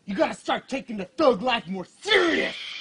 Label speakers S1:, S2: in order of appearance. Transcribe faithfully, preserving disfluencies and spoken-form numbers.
S1: You gotta start taking the thug life more serious.